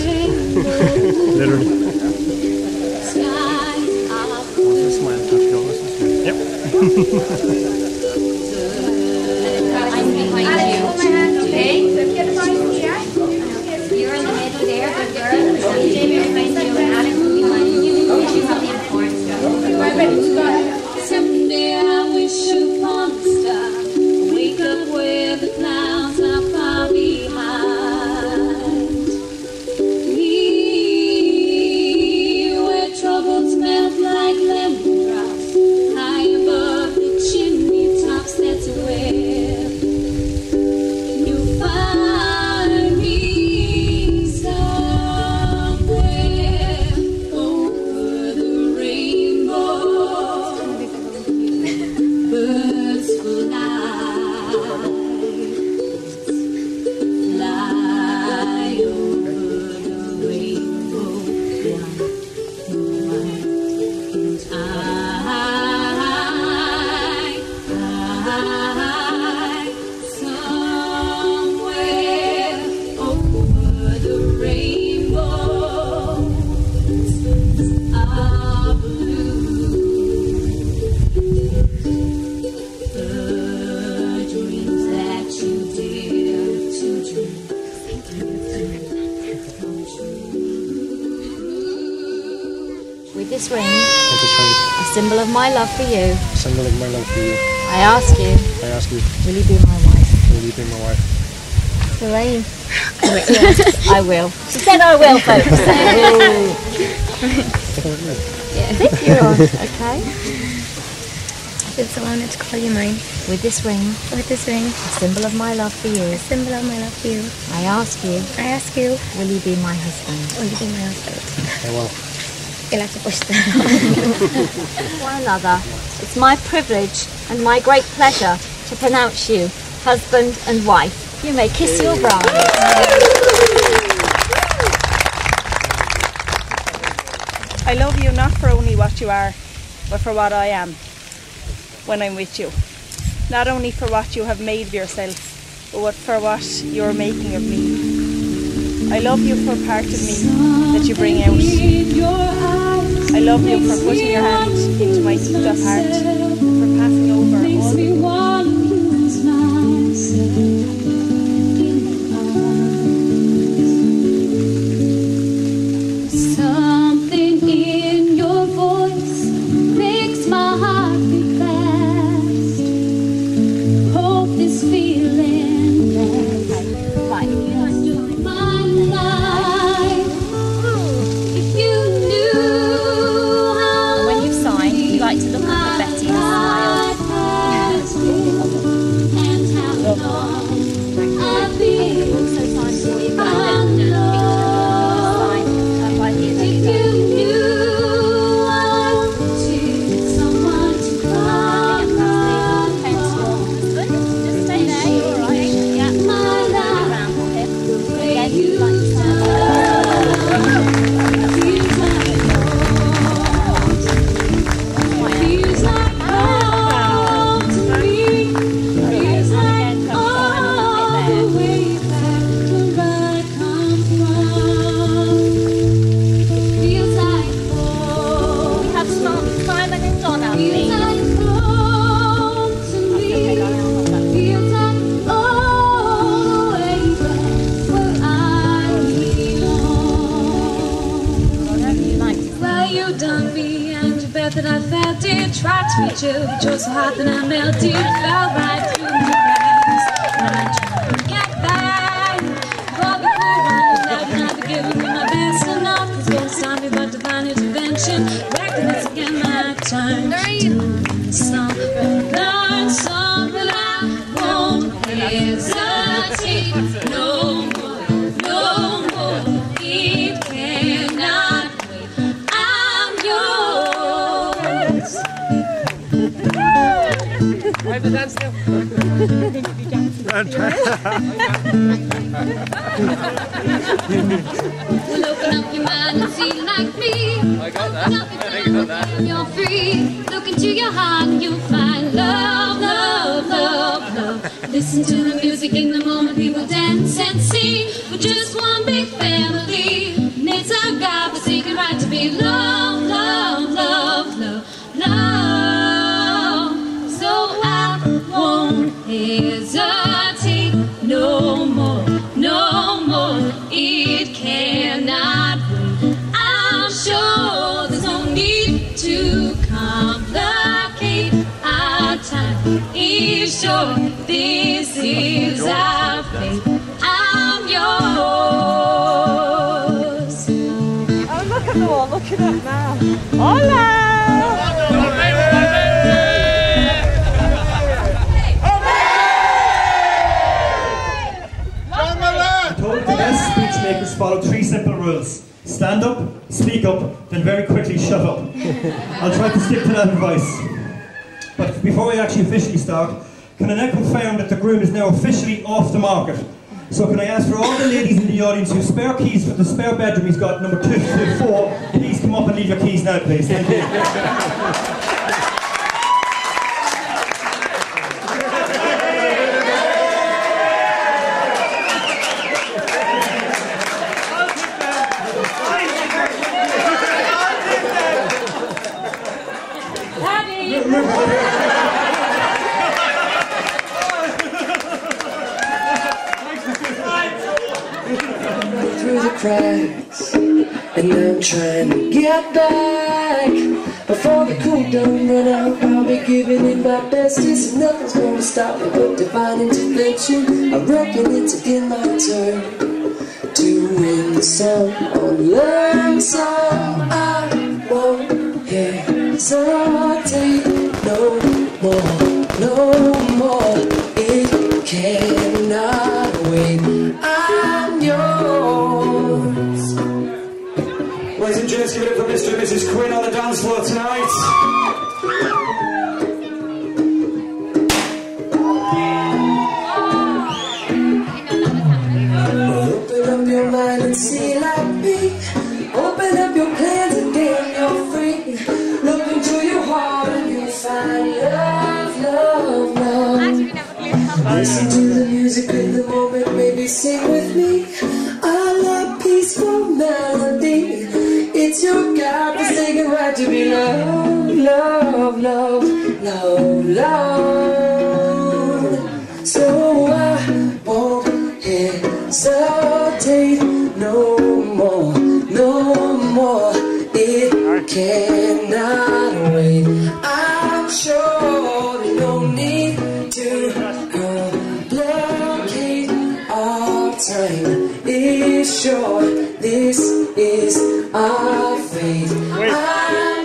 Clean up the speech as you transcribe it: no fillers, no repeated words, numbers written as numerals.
Literally. Yep. I'm behind you. Okay? You're in the middle there, good girl. Jamie behind you and Alex behind you. You have the important stuff. Someday I wish upon a star. Wake up where the clouds are far behind me, where troubles melt like lemon drops, high above the chimney tops. That's where you find me, somewhere over the rainbow. Birds fly over the rainbow. Somewhere over the rainbow are blue. The dreams that you dare to dream come true. With this ring, a symbol of my love for you, A symbol of my love for you. I ask you, will you be my wife? Will you be my wife? Lorraine. I will. She said I will, folks. Yeah, you're on. Okay. So I wanted to call you mine. With this ring, With this ring, a symbol of my love for you, a symbol of my love for you, I ask you, I ask you, will you be my husband? will you be my husband? I will. You'll have to push that. One another, it's my privilege and my great pleasure to pronounce you husband and wife. You may kiss your bride. I love you not for only what you are, but for what I am when I'm with you. Not only for what you have made of yourself, but for what you're making of me. I love you for part of me that you bring out. I love you for putting your hand into my heaped up heart, for passing over all the Something in your voice makes my heart beat fast. Hope this feeling lasts my life. If you knew how when you've signed, you like to look up at Betty and smile. And how long I've been so signed for you. That I felt it, tried to reach you, but you're so hot that I melted, fell right through the cracks. When I tried to get back, all the cool runners that I've given me my best enough. It's gonna stop me, but divine intervention, reckon it's again my time. Some learn some that I won't hesitate no more, no more. It cannot wait. I'm yours. I have to dance now. Well, open up your mind and see like me. I got that. I think I got that. You're free. Look into your heart and you'll find love, love, love, love. Listen to the music in the moment, people dance and sing. We're just one big family. me love, love, love, love, love. So I won't hesitate no more, no more. It cannot wait. I'm sure there's no need to complicate our time. It's sure this is our fate. I'm yours. Oh, look at them all looking at now. Hola! I told the best speechmakers follow 3 simple rules. Stand up, speak up, then very quickly shut up. I'll try to stick to that advice. But before we actually officially start, can I now confirm that the groom is now officially off the market? So can I ask for all the ladies in the audience who have spare keys for the spare bedroom he's got, number 2 to 4, please come up and leave your keys now, please. Thank you. Through the cracks, and I'm trying to get back. Before the cool done run out, I'll be giving it my bestest. Nothing's gonna stop me but divine intervention. I reckon it's again my turn to win the song on learn song. I won't hesitate no more, no more. It cannot wait. I'm yours. Ladies and gents, give it up for Mr. and Mrs. Quinn on the dance floor tonight. Open up your mind and see like me. Open up your plans and then you're free. Look into your heart and you'll find love, love, love. Listen to the music in the moment, maybe sing with me. I love peaceful melody. It's your God-forsaken right to be loved, love, love, love, love. So I won't hesitate no more, no more. It cannot wait. I'm sure there's no need to complicate our time. Is sure this is our fate. I'm